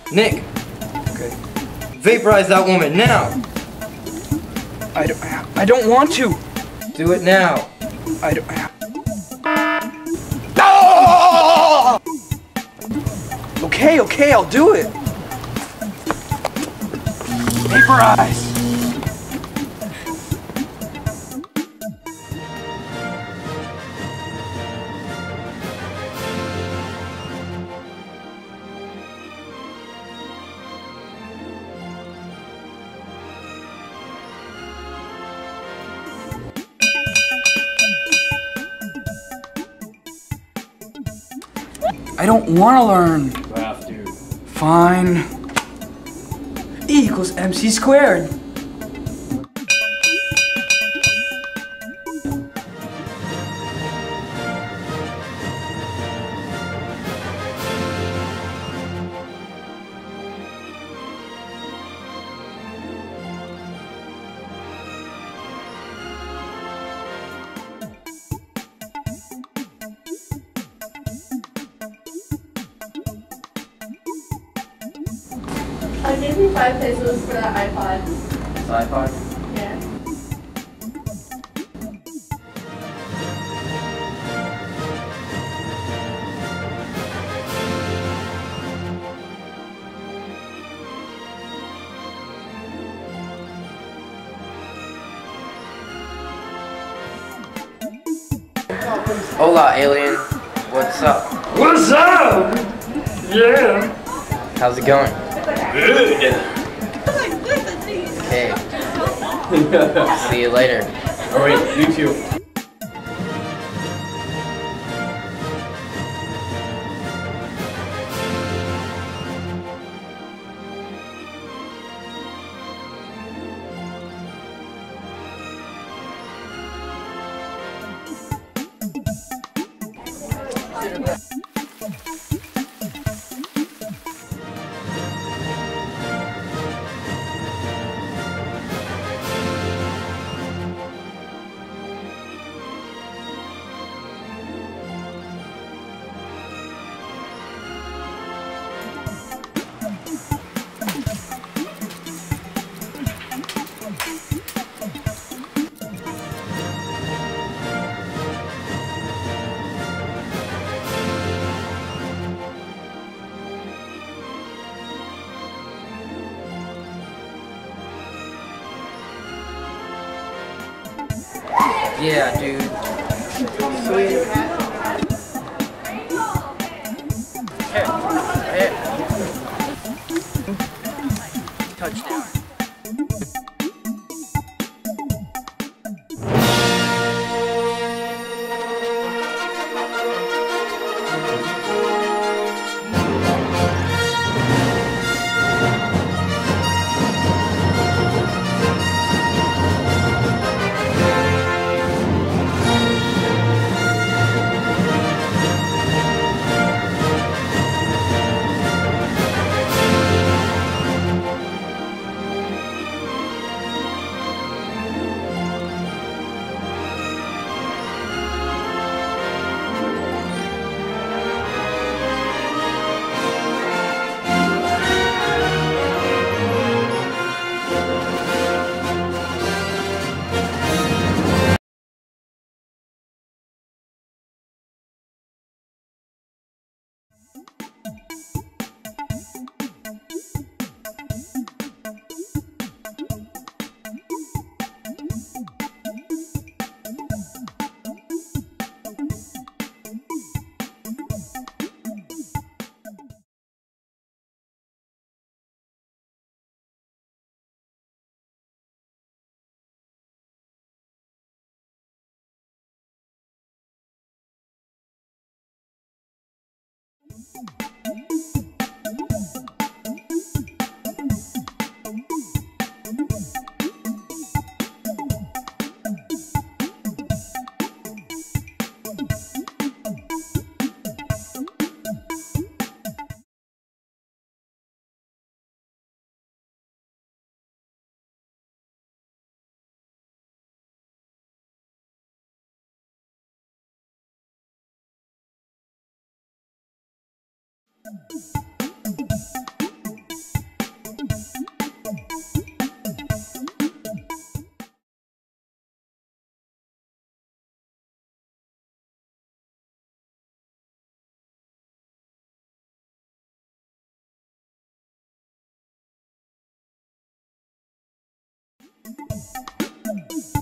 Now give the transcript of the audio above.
Nick, Okay. vaporize that woman now. I don't want to. Do it now. I don't. Okay, I'll do it. Vaporize. I don't want to learn. You have to. Fine. E equals MC squared. I'll give you 5 pesos for that iPod. iPod. Yeah. Hola, alien. What's up? What's up? Yeah. How's it going? Good. Okay. See you later. Alright, you too. Yeah, dude. Sweet. Here. Touchdown. You